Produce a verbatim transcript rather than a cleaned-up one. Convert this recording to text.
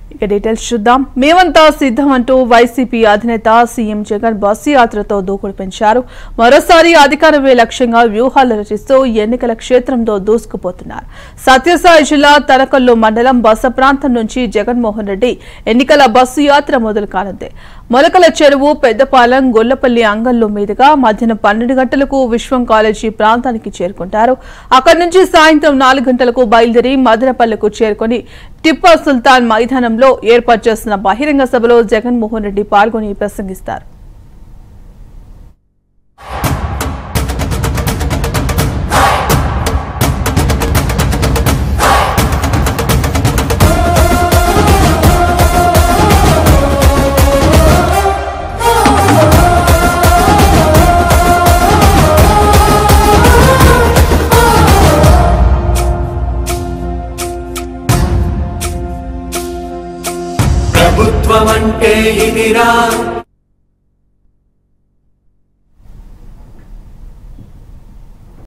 ఇక డీటెయిల్స్ చూద్దాం. మేమంతా సిద్ధం అంటూ వైసీపీ అధినేత సీఎం జగన్ బస్సు యాత్రతో దూకుడు పెంచారు. మరోసారి అధికారమే లక్ష్యంగా వ్యూహాలు రచిస్తూ ఎన్నికల క్షేత్రంతో దూసుకుపోతున్నారు. సత్యసాయి జిల్లా తనకల్లు మండలం బస ప్రాంతం నుంచి జగన్మోహన్ రెడ్డి ఎన్నికల బస్సు యాత్ర మొదలు కానుంది. మొలకల చెరువు, పెద్దపాలెం, గొల్లపల్లి అంగళ్ళు మీదుగా మధ్యాహ్నం పన్నెండు గంటలకు విశ్వం కాలేజీ ప్రాంతానికి చేరుకుంటారు. అక్కడి నుంచి సాయంత్రం నాలుగు గంటలకు బయలుదేరి మదనపల్లెకు చేరుకుని టిప్పా సుల్తాన్ మైదానంలో ఏర్పాటు చేసిన బహిరంగ సభలో జగన్మోహన్ రెడ్డి పాల్గొని ప్రసంగిస్తారు. ప్రభుత్వం అంటే ఇదిరా